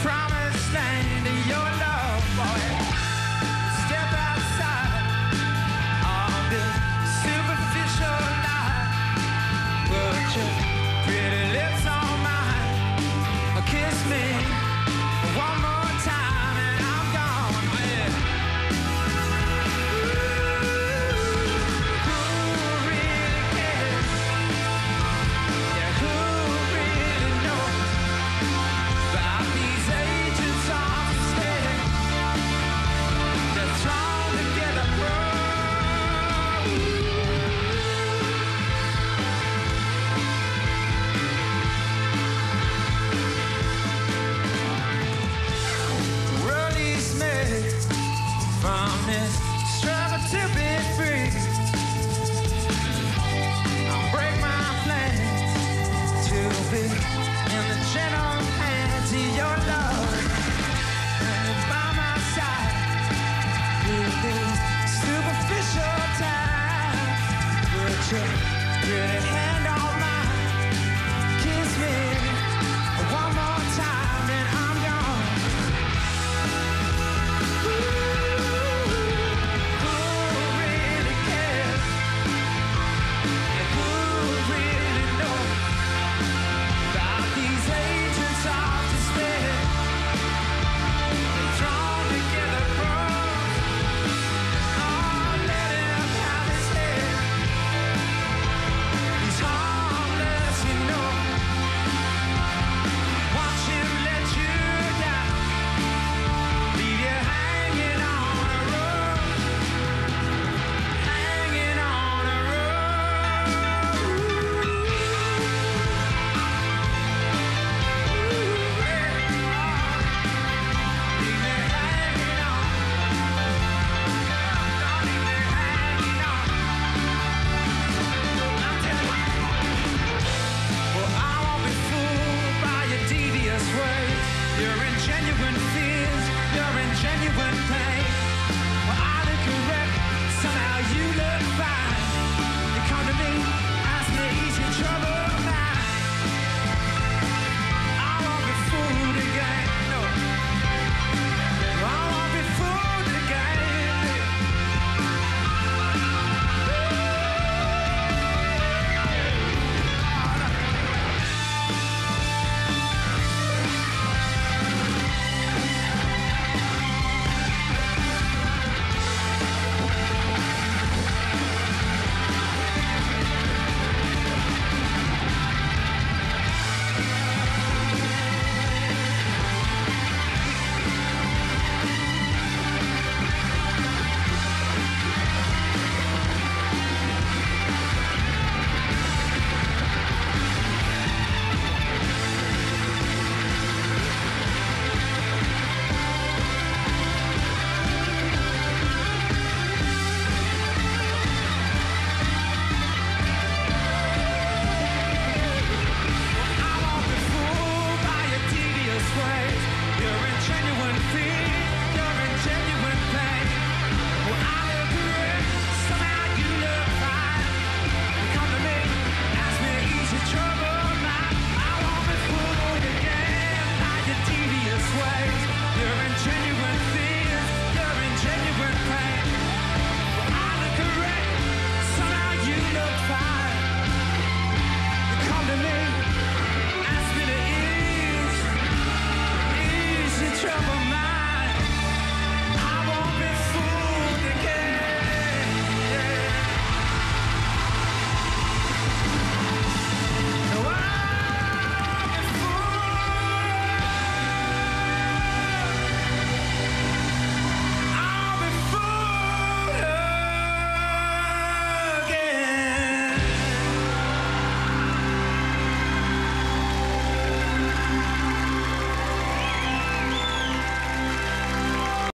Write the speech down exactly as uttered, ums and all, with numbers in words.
promised land of your love, boy. Step outside of this superficial life. Put your pretty lips on mine. Kiss me one more time and I'm gone. Yeah. Who really cares? Yeah, who really knows about these agents on the stage? They're thrown together, bro. The world is made from this struggle to be free. I'll break my plans to be in the gentle hands of your love. And you're by my side through this superficial time. Put your pretty hand on mine. Kiss me one more time and I'm gone. Who really cares? And who really knows about these agents of despair? They're thrown together, bros. Oh, let him have his head. He's harmless, you know. Watch him let you down. Leave you hanging on a rope. Hanging on a rope. Leave me hanging on. Don't leave me hanging on. I'm telling you. Well, I won't be fooled by your devious ways. Your ingenuine fears, your ingenuine pain.